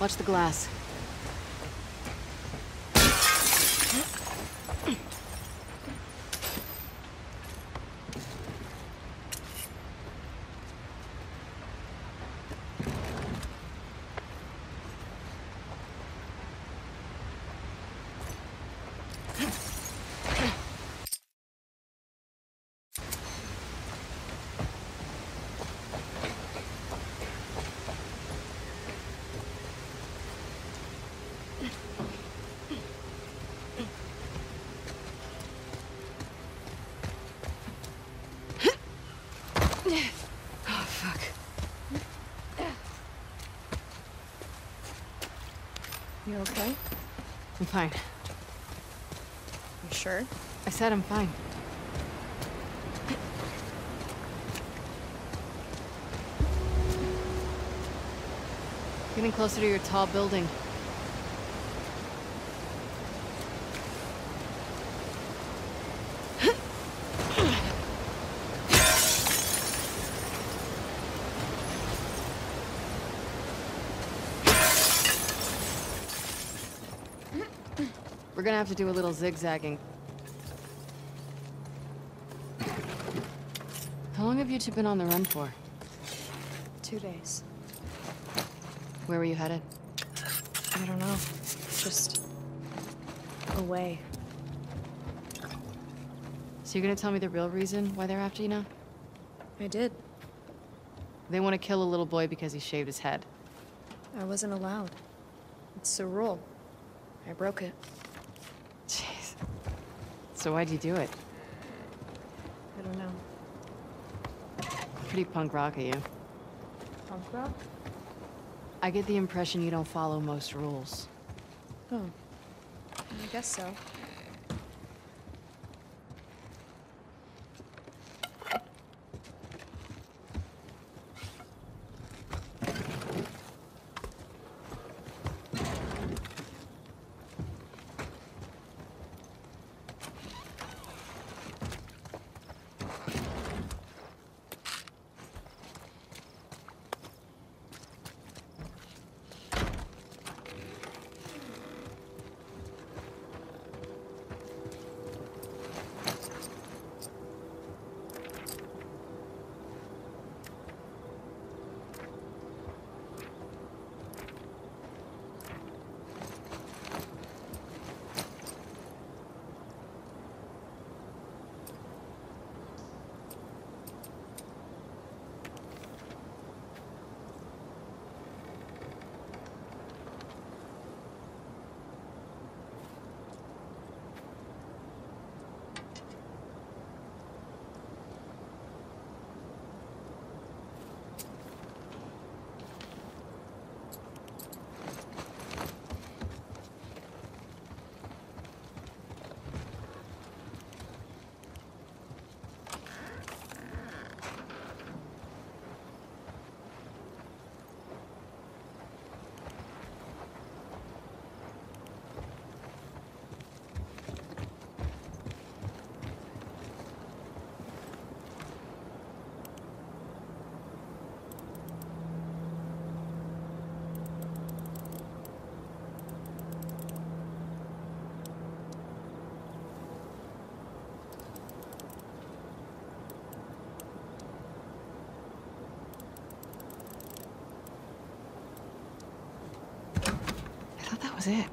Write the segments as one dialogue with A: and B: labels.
A: Watch the glass. Oh, fuck.
B: You okay?
A: I'm fine.
B: You sure?
A: I said I'm fine. Getting closer to your tall building. We're gonna have to do a little zigzagging. How long have you two been on the run for?
B: 2 days.
A: Where were you headed?
B: I don't know. Just... away.
A: So you're gonna tell me the real reason why they're after you now?
B: I did.
A: They want to kill a little boy because he shaved his head.
B: I wasn't allowed. It's a rule. I broke it.
A: Jeez. So why'd you do it?
B: I don't know.
A: Pretty punk rock of you.
B: Punk rock?
A: I get the impression you don't follow most rules.
B: Oh. I guess so.
A: I thought that was it.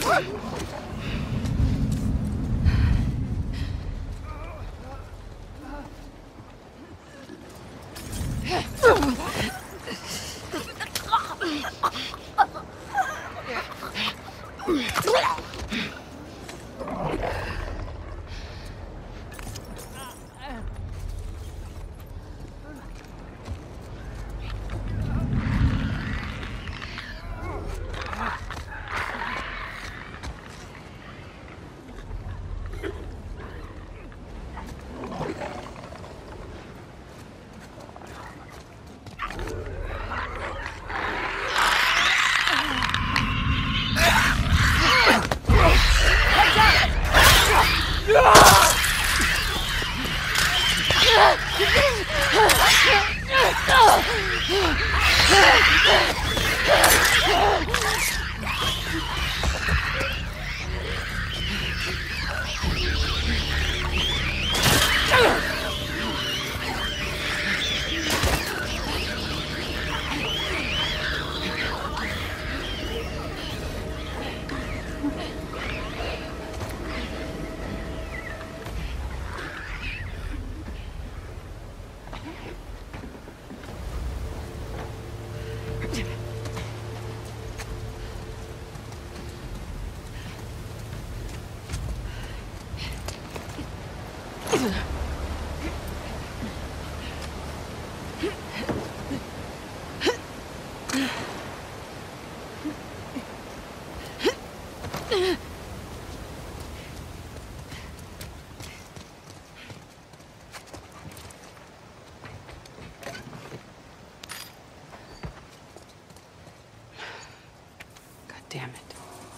A: Damn it.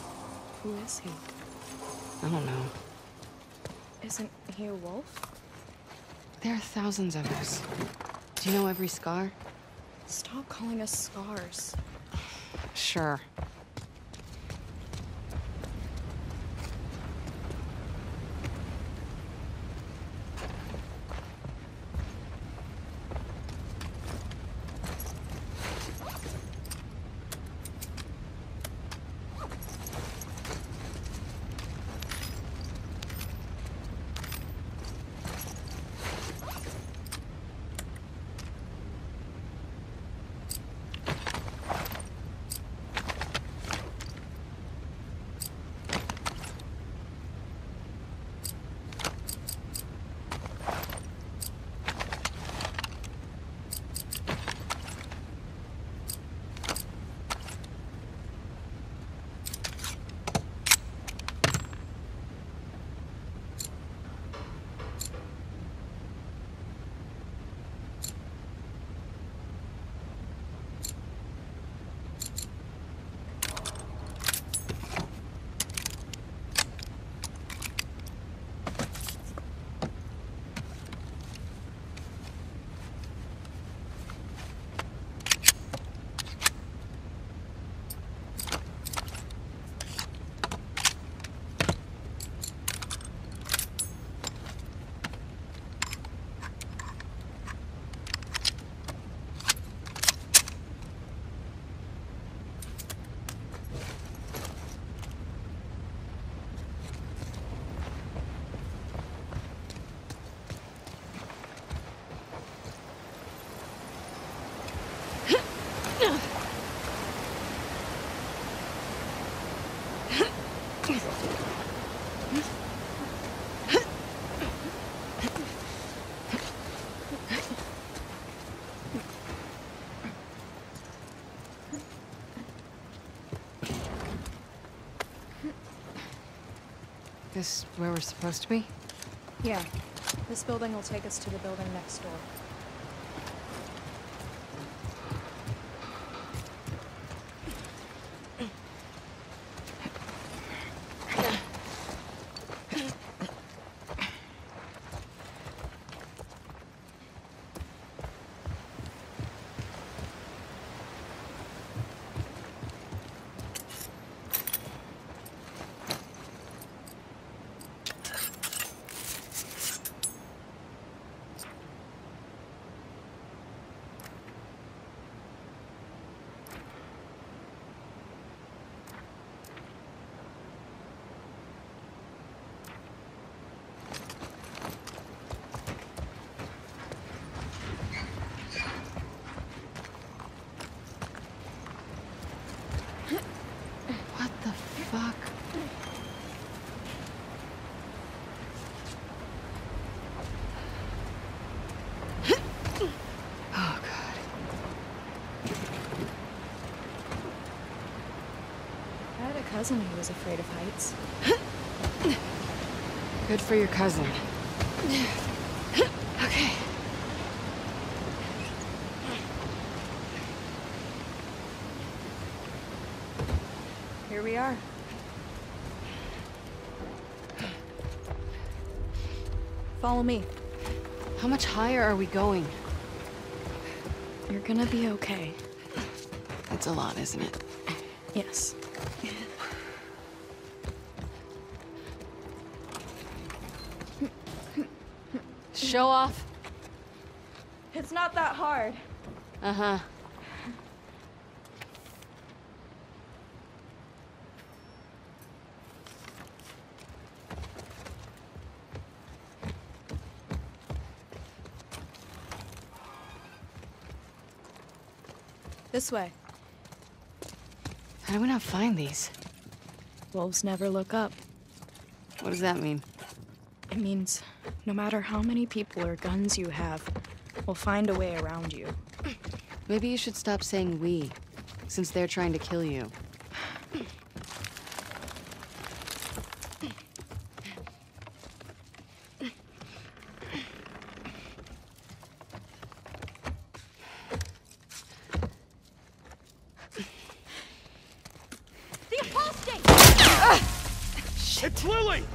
B: Who is he?
A: I don't know.
B: Isn't he a wolf?
A: There are thousands of us. Do you know every scar?
B: Stop calling us scars.
A: Sure. This where we're supposed to be?
B: Yeah. This building will take us to the building next door.
A: fuck? Oh, God.
B: I had a cousin who was afraid of heights.
A: Good for your cousin. Okay.
B: Here we are. Follow me.
A: How much higher are we going?
B: You're gonna be okay.
A: It's a lot, isn't it?
B: Yes.
A: Show off.
B: It's not that hard.
A: Uh-huh.
B: This way.
A: How do we not find these?
B: Wolves never look up.
A: What does that mean?
B: It means no matter how many people or guns you have, we'll find a way around you.
A: Maybe you should stop saying we, since they're trying to kill you.
B: The apostate!
C: It's Lily!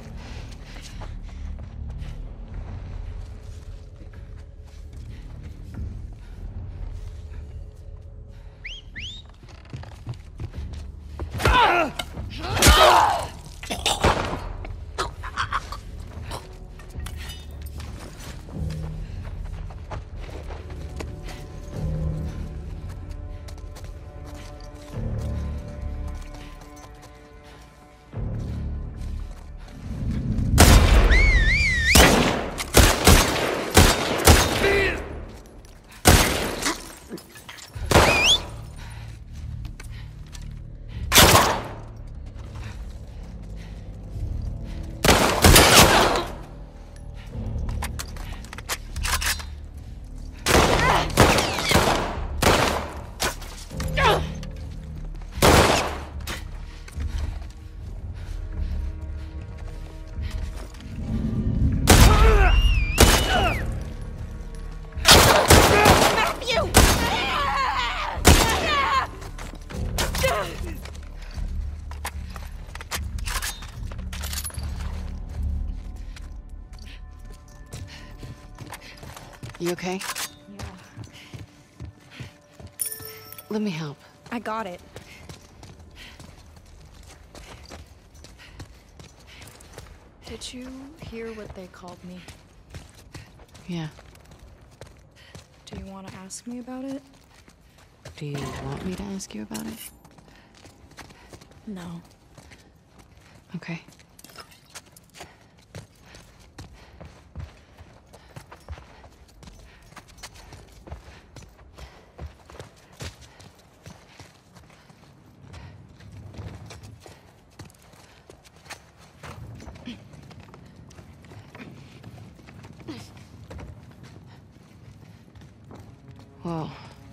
A: You okay?
B: Yeah.
A: Let me help.
B: I got it. Did you hear what they called me?
A: Yeah.
B: Do you want to ask me about it?
A: Do you want me to ask you about it?
B: No.
A: Okay. Whoa.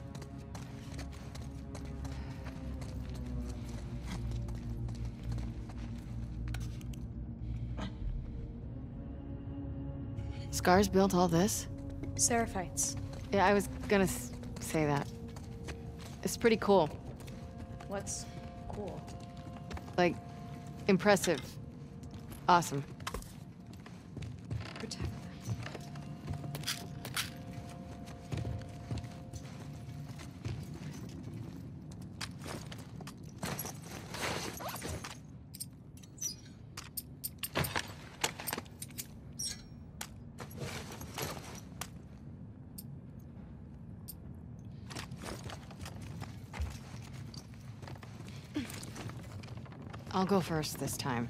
A: Scars built all this?
B: Seraphites.
A: Yeah, I was gonna say that. It's pretty cool.
B: What's cool?
A: Like, impressive. Awesome.
B: Protect them.
A: I'll go first this time.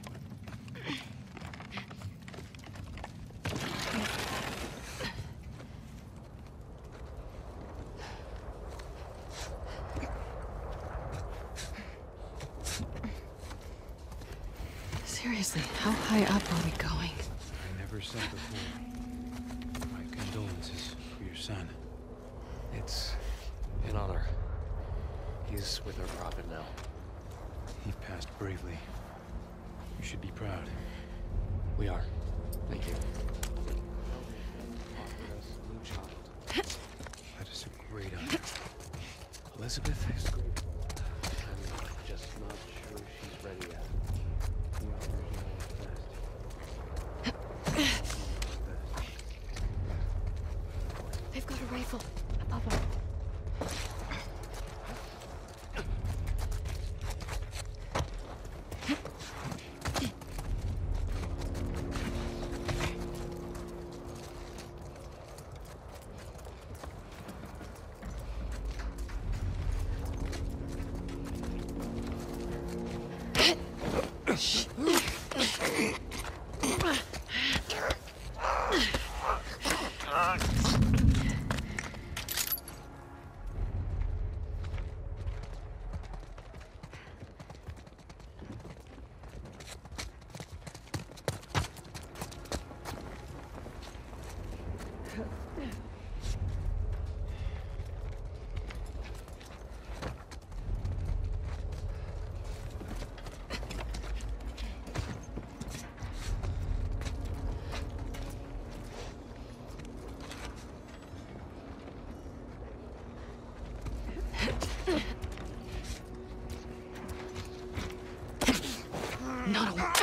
A: Seriously, how high up are we going?
C: I never said before. My condolences for your son.
D: It's an honor. He's with our prophet now.
C: He passed bravely. You should be proud.
D: We are. Thank you.
C: That is a great honor. Elizabeth?
D: I'm just not sure she's ready yet. We are originally best.
B: They've got a rifle above them.
A: Not a...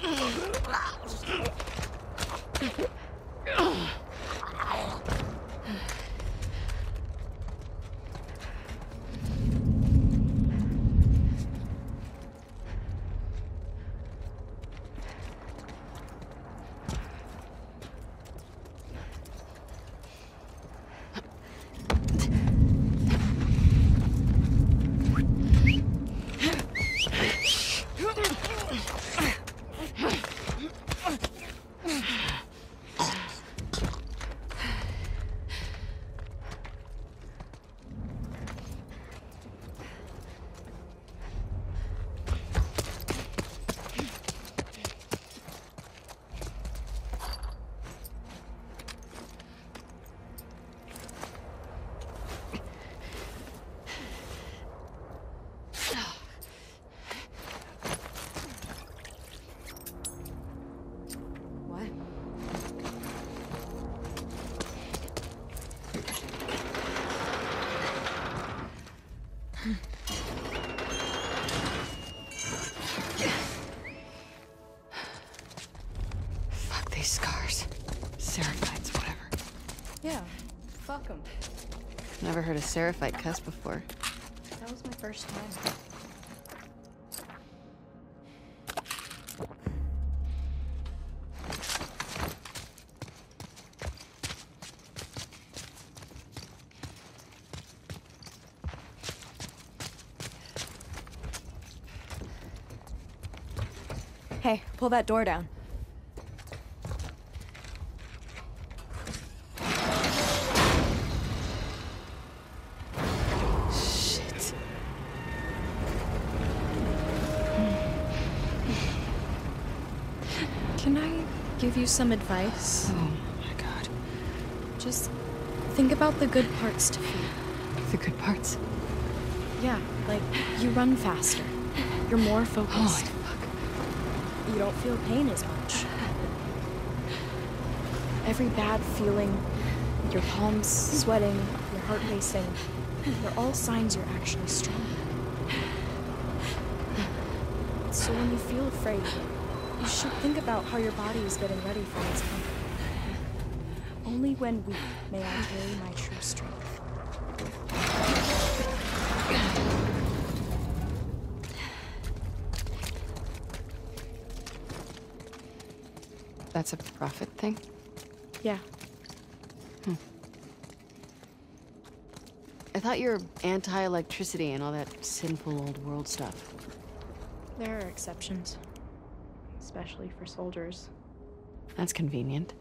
A: Fuck these scars. Seraphites, whatever.
B: Yeah, fuck them.
A: Never heard a Seraphite cuss before.
B: That was my first time. Hey, pull that door down.
A: Shit.
B: Can I give you some advice?
A: Oh my god.
B: Just think about the good parts to feed.
A: The good parts.
B: Yeah, like you run faster. You're more focused.
A: Holy fuck.
B: You don't feel pain as much. Every bad feeling, your palms sweating, your heart racing, they're all signs you're actually strong. So when you feel afraid, you should think about how your body is getting ready for its comfort. Only when weak may I carry my true strength.
A: That's a prophet thing?
B: Yeah.
A: I thought you were anti-electricity and all that sinful old world stuff.
B: There are exceptions. Especially for soldiers.
A: That's convenient.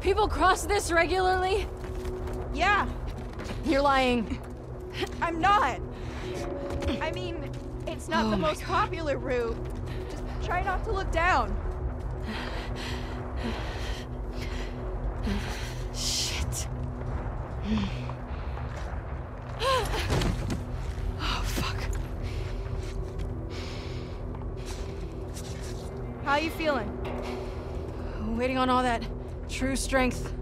A: People cross this regularly?
B: Yeah,
A: You're lying.
B: I'm not. I mean, it's not
A: Oh
B: the
A: my
B: most
A: God.
B: popular route. Just try not to look down.
A: Shit. Oh, fuck.
B: How you feeling?
A: Waiting on all that true strength.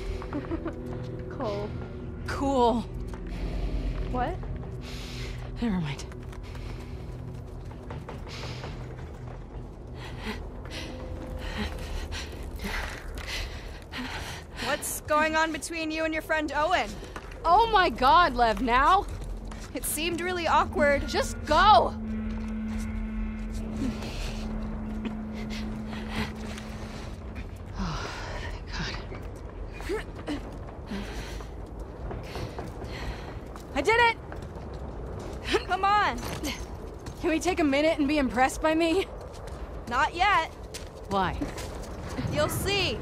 B: Cold.
A: Cool.
B: What?
A: Never mind.
B: What's going on between you and your friend Owen?
A: Oh my God, Lev, now?
B: It seemed really awkward.
A: Just go! Oh, thank God. I did it!
B: Come on.
A: Can we take a minute and be impressed by me?
B: Not yet.
A: Why?
B: You'll see.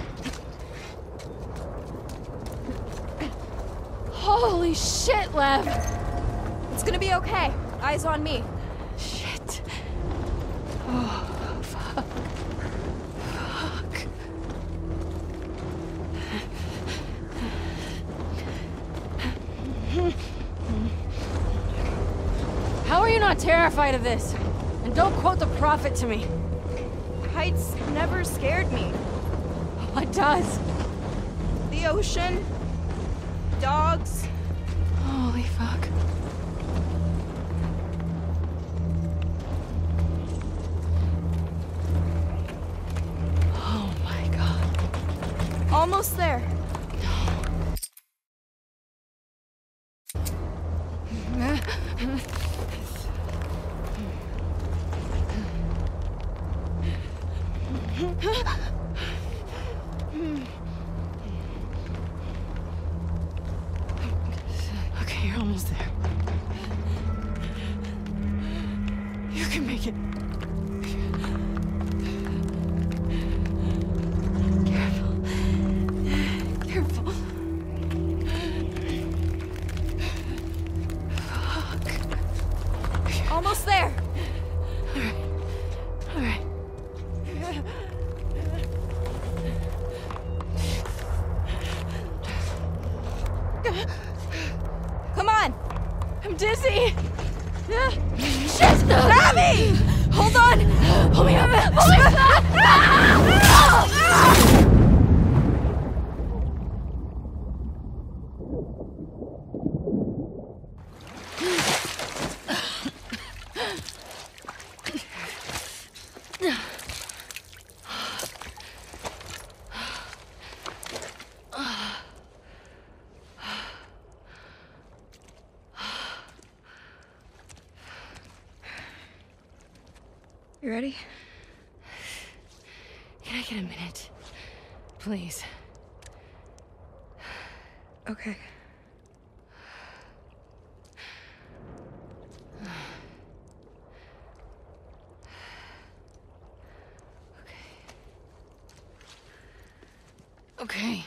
A: Holy shit, Lev!
B: It's gonna be okay. Eyes on me.
A: Shit. Oh, fuck. Fuck. How are you not terrified of this? And don't quote the prophet to me.
B: Heights never scared me.
A: What does?
B: The ocean. Dogs.
A: Holy fuck. Oh my God.
B: Almost there.
A: Okay, you're almost there. You can make it. Careful. Careful. Fuck.
B: Almost there.
A: All right.
B: Come on.
A: I'm dizzy.
B: Shit! Abby!
A: Hold on. Hold me up. Hold me up.
B: You ready?
A: Can I get a minute? Please.
B: Okay.
A: Okay.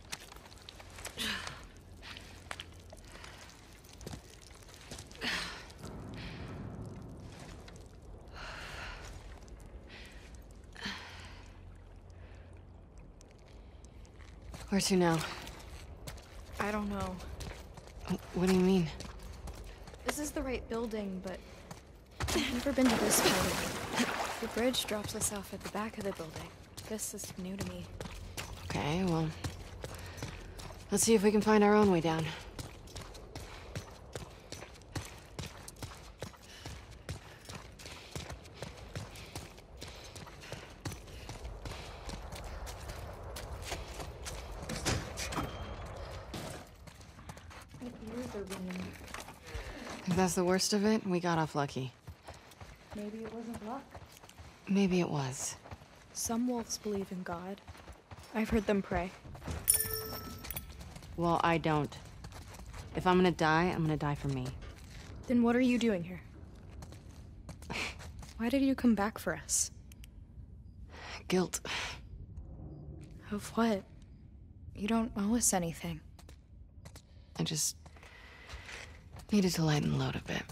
A: Where to now?
B: I don't know.
A: What do you mean?
B: This is the right building, but I've never been to this part of it. The bridge drops us off at the back of the building. This is new to me.
A: Okay, well, let's see if we can find our own way down. If that's the worst of it, we got off lucky.
B: Maybe it wasn't luck.
A: Maybe it was.
B: Some wolves believe in God. I've heard them pray.
A: Well, I don't. If I'm gonna die, I'm gonna die for me.
B: Then what are you doing here? Why did you come back for us?
A: Guilt.
B: Of what? You don't owe us anything.
A: I just needed to lighten the load a bit.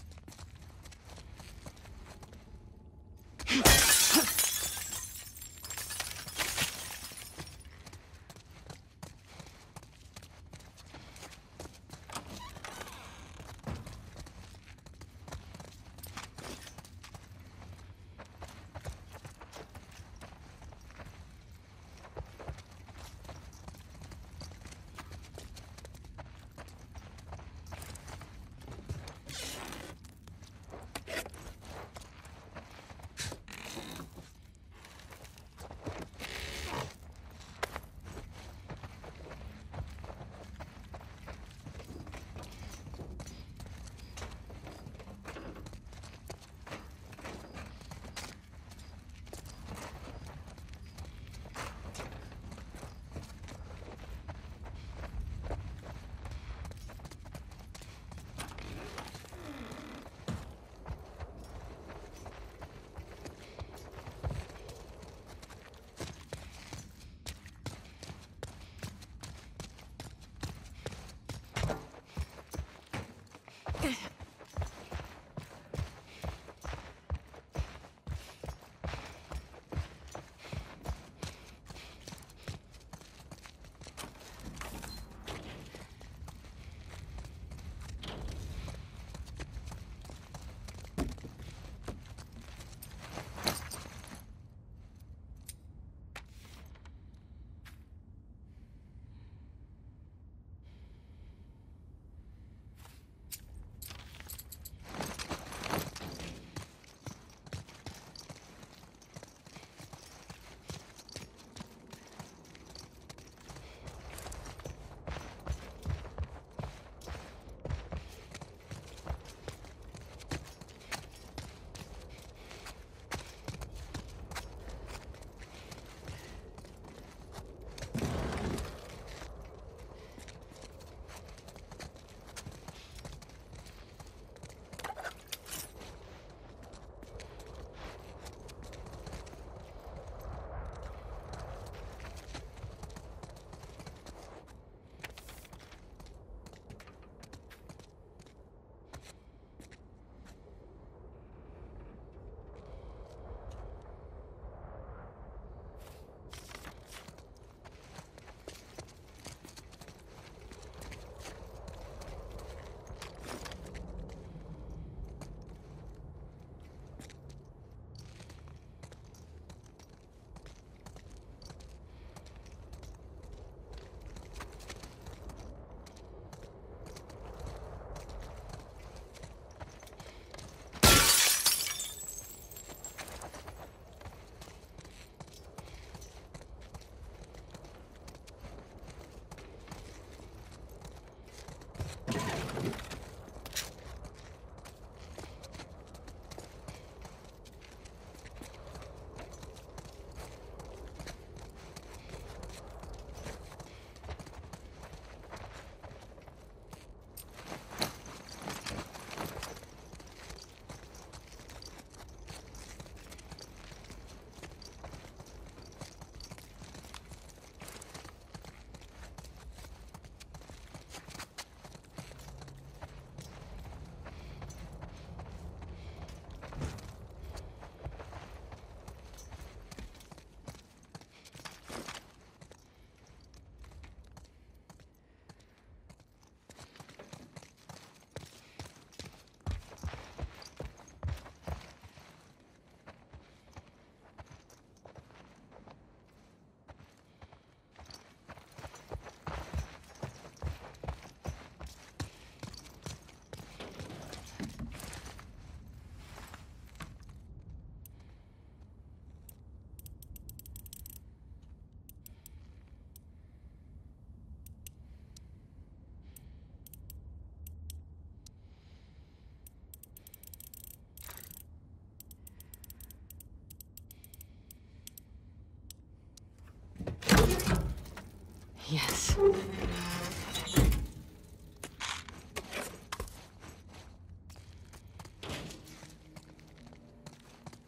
A: Yes.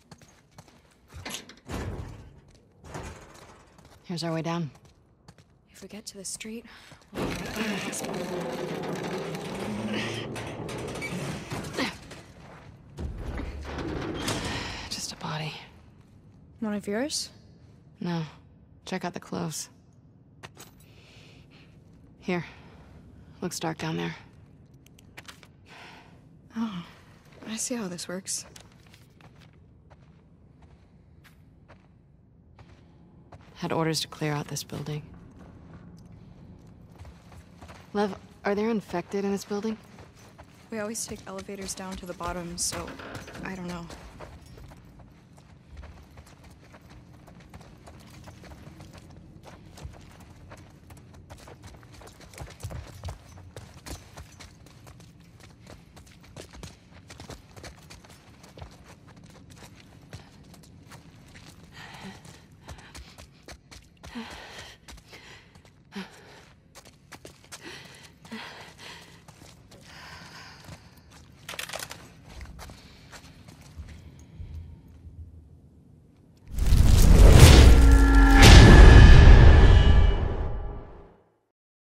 A: Here's our way down.
B: If we get to the street, we'll be right by the hospital.
A: Just a body.
B: One of yours?
A: No. Check out the clothes. Here. Looks dark down there.
B: Oh, I see how this works.
A: Had orders to clear out this building. Lev, are there infected in this building?
B: We always take elevators down to the bottom, so I don't know.